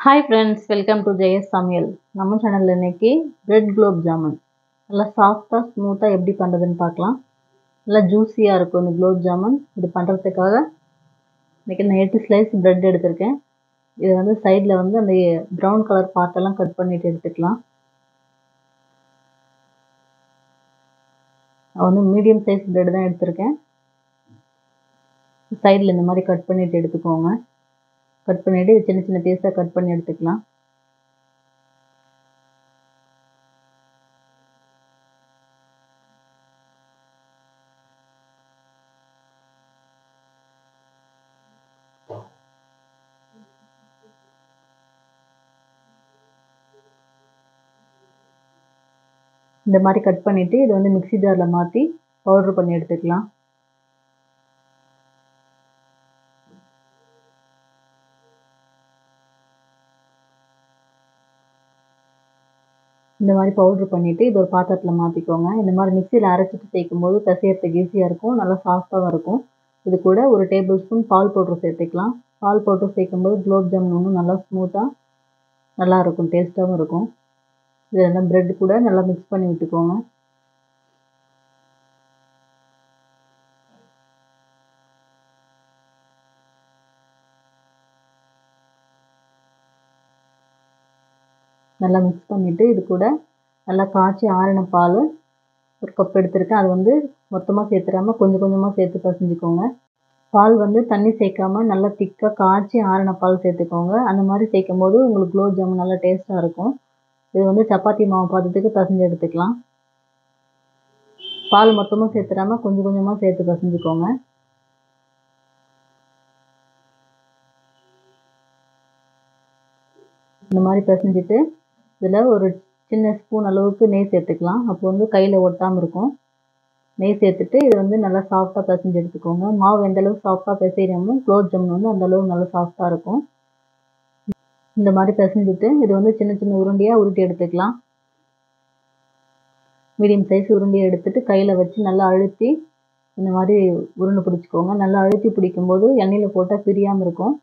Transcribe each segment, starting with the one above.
Hi friends, welcome to Jaya's சமையல். நம்ம சேனலில் இன்றைக்கி பிரெட் குலோப் ஜாமுன் நல்லா சாஃப்டாக ஸ்மூத்தாக எப்படி பண்ணுறதுன்னு பார்க்கலாம். நல்லா ஜூஸியாக இருக்கும் இந்த குலோப் ஜாமுன். இது பண்ணுறதுக்காக இன்றைக்கி நான் 8 ஸ்லைஸ் பிரெட் எடுத்திருக்கேன். இது வந்து சைடில் வந்து அந்த ப்ரௌன் கலர் பார்ட்டெல்லாம் கட் பண்ணிவிட்டு எடுத்துக்கலாம். நான் வந்து மீடியம் சைஸ் பிரெட் தான் எடுத்திருக்கேன். சைடில் இந்த மாதிரி கட் பண்ணிவிட்டு எடுத்துக்கோங்க. கட் பண்ணிவிட்டு சின்ன சின்ன பீஸாக கட் பண்ணி எடுத்துக்கலாம். இந்த மாதிரி கட் பண்ணிவிட்டு இது வந்து மிக்ஸி ஜாரில் மாற்றி பவுட்ரு பண்ணி எடுத்துக்கலாம். இந்த மாதிரி பவுட்ரு பண்ணிவிட்டு இது ஒரு பாத்திரத்தில் மாற்றிக்கோங்க. இந்த மாதிரி மிக்சியில் அரைச்சிட்டு சேர்க்கும் போது பிசையறதுக்கு ஈஸியாக இருக்கும், நல்லா சாஃப்டாகவும் இருக்கும். இது கூட ஒரு டேபிள் ஸ்பூன் பால் பவுட்ரு சேர்த்துக்கலாம். பால் பவுட்ரு சேர்க்கும்போது குலோப் ஜாமுன் இன்னும் நல்லா ஸ்மூத்தாக நல்லாயிருக்கும், டேஸ்ட்டாகவும் இருக்கும். இது நல்லா ப்ரெட் கூட நல்லா மிக்ஸ் பண்ணி விட்டுக்கோங்க. நல்லா மிக்ஸ் பண்ணிவிட்டு இது கூட நல்லா காய்ச்சி ஆறின பால் ஒரு கப் எடுத்துருக்கேன். அது வந்து மொத்தமாக சேர்த்துடாமல் கொஞ்சம் கொஞ்சமாக சேர்த்து பசைஞ்சிக்கோங்க. பால் வந்து தண்ணி சேர்க்காமல் நல்லா திக்காக காய்ச்சி ஆறின பால் சேர்த்துக்கோங்க. அந்த மாதிரி சேர்க்கும் போது உங்களுக்கு குலோப் ஜாமுன் நல்லா டேஸ்ட்டாக இருக்கும். இது வந்து சப்பாத்தி மாவு பதத்துக்கு பசைஞ்சு எடுத்துக்கலாம். பால் மொத்தமாக சேர்த்துடாமல் கொஞ்சம் கொஞ்சமாக சேர்த்து பசைஞ்சிக்கோங்க. இந்த மாதிரி பசைஞ்சிட்டு இதில் ஒரு சின்ன ஸ்பூன் அளவுக்கு நெய் சேர்த்துக்கலாம். அப்போ வந்து கையில் ஒட்டாமல் இருக்கும். நெய் சேர்த்துட்டு இது வந்து நல்லா சாஃப்டாக பசைஞ்சு எடுத்துக்கோங்க. மாவு எந்த அளவுக்கு சாஃப்டாக பிசைகிறோமோ குலோப் ஜாமுன் வந்து அந்தளவுக்கு நல்லா சாஃப்டாக இருக்கும். இந்த மாதிரி பசைஞ்சிட்டு இது வந்து சின்ன சின்ன உருண்டையாக உருட்டி எடுத்துக்கலாம். மீடியம் சைஸ் உருண்டையை எடுத்துகிட்டு கையில் வச்சு நல்லா அழுத்தி இந்த மாதிரி உருண்டை பிடிச்சிக்கோங்க. நல்லா அழுத்தி பிடிக்கும்போது எண்ணெயில் போட்டால் பிரியாமல் இருக்கும்.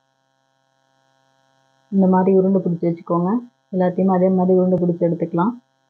இந்த மாதிரி உருண்டை பிடிச்சி வச்சுக்கோங்க. எல்லாத்தையுமே அதே மாதிரி உருண்டை பிடிச்சி எடுத்துக்கலாம்.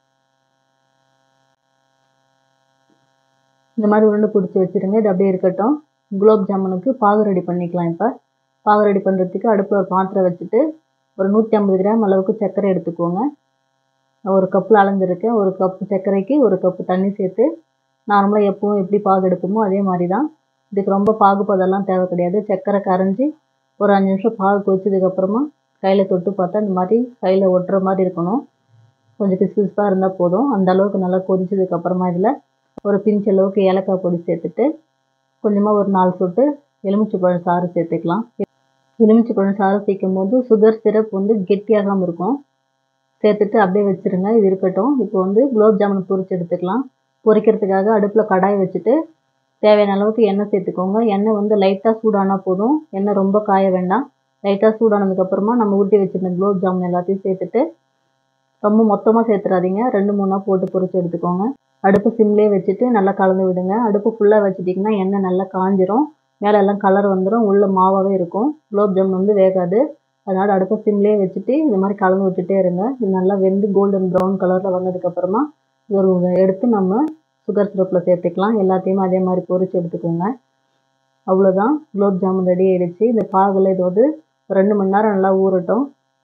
இந்த மாதிரி உருண்டை பிடிச்சி வச்சுருங்க. இது அப்படியே இருக்கட்டும். குலோப் ஜாமுனுக்கு பாகு ரெடி பண்ணிக்கலாம். இப்போ பாகு ரெடி பண்ணுறதுக்கு அடுப்பில் ஒரு பாத்திரம் வச்சுட்டு ஒரு 150 கிராம் அளவுக்கு சர்க்கரை எடுத்துக்கோங்க. ஒரு கப்பில் அளந்துருக்கேன். ஒரு கப்பு சர்க்கரைக்கு ஒரு கப்பு தண்ணி சேர்த்து நார்மலாக எப்பவும் எப்படி பாகு எடுப்போமோ அதே மாதிரி தான். இதுக்கு ரொம்ப பாகு பதெல்லாம் தேவை கிடையாது. சர்க்கரை கரைஞ்சி ஒரு 5 நிமிஷம் பாகு கொதிச்சதுக்கப்புறமா கையில் தொட்டு பார்த்தா இந்த மாதிரி கையில் ஒட்டுற மாதிரி இருக்கணும். கொஞ்சம் பிசு பிசுப்பாக இருந்தால் போதும். அந்த அளவுக்கு நல்லா கொதிச்சதுக்கப்புறமா இதில் ஒரு பிஞ்ச் அளவுக்கு ஏலக்காய் பொடி சேர்த்துட்டு கொஞ்சமாக ஒரு 4 சொட்டு எலுமிச்சைப்பழம் சாறு சேர்த்துக்கலாம். எலுமிச்சைப்பழம் சாறு சேர்க்கும் போது சுகர் சிரப் வந்து கெட்டியாகாமல் இருக்கும். சேர்த்துட்டு அப்படியே வச்சுருங்க. இது இருக்கட்டும். இப்போ வந்து குலோப் ஜாமுன் பொரிச்சு எடுத்துக்கலாம். பொரிக்கிறதுக்காக அடுப்பில் கடாய் வச்சுட்டு தேவையான அளவுக்கு எண்ணெய் சேர்த்துக்கோங்க. எண்ணெய் வந்து லைட்டாக சூடானால் போதும். எண்ணெய் ரொம்ப காய வேண்டாம். லைட்டாக சூடானதுக்கப்புறமா நம்ம ஊட்டி வச்சுருந்த குலோப் ஜாமுன் எல்லாத்தையும் சேர்த்துட்டு ரொம்ப மொத்தமாக சேர்த்துடாதீங்க. 2-3 போட்டு பொரிச்சு எடுத்துக்கோங்க. அடுப்பு சிம்லேயே வச்சுட்டு நல்லா கலந்து விடுங்க. அடுப்பு ஃபுல்லாக வச்சுட்டிங்கன்னா எண்ணெய் நல்லா காஞ்சிரும். மேலே எல்லாம் கலர் வந்துடும். உள்ளே மாவாகவே இருக்கும். குலோப் ஜாமுன் வந்து வேகாது. அதனால் அடுப்பை சிம்லேயே வச்சுட்டு இந்த மாதிரி கலந்து விட்டுட்டே இருங்க. இது நல்லா வெந்து கோல்டன் ப்ரௌன் கலரில் வந்ததுக்கப்புறமா ஒரு எடுத்து நம்ம சுகர் சிரப்பில் சேர்த்துக்கலாம். எல்லாத்தையுமே அதே மாதிரி பொரிச்சு எடுத்துக்கோங்க. அவ்வளோதான், குலோப் ஜாமுன் ரெடி ஆகிடுச்சு. இந்த பாகில் இது வந்து 2 மணி நேரம் நல்லா ஊறட்டும்.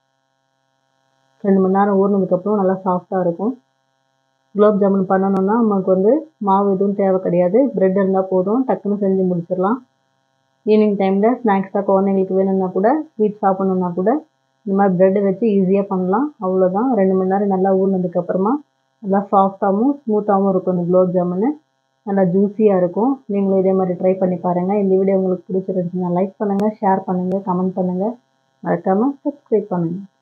2 மணி நேரம் ஊறினதுக்கப்புறம் நல்லா சாஃப்டாக இருக்கும். குலோப் ஜாமுன் பண்ணணுன்னா நமக்கு வந்து மாவு எதுவும் தேவை கிடையாது. ப்ரெட் இருந்தால் போதும், டக்குன்னு செஞ்சு முடிச்சிடலாம். ஈவினிங் டைமில் ஸ்நாக்ஸாக குழந்தைங்களுக்கு வேணும்னா கூட ஸ்வீட் சாப்பிட்ணுன்னா கூட இந்த மாதிரி ப்ரெட்டை வச்சு ஈஸியாக பண்ணலாம். அவ்வளோதான். 2 மணி நேரம் நல்லா ஊறினதுக்கப்புறமா நல்லா சாஃப்டாகவும் ஸ்மூத்தாகவும் இருக்கும். இந்த குலோப் ஜாமுன்னு நல்லா ஜூஸியாக இருக்கும். நீங்களும் இதே மாதிரி ட்ரை பண்ணி பாருங்கள். இந்த வீடியோ உங்களுக்கு பிடிச்சிருந்துச்சுன்னா லைக் பண்ணுங்கள், ஷேர் பண்ணுங்கள், கமெண்ட் பண்ணுங்கள். மறக்காமல் சப்ஸ்கிரைப் பண்ணுங்கள்.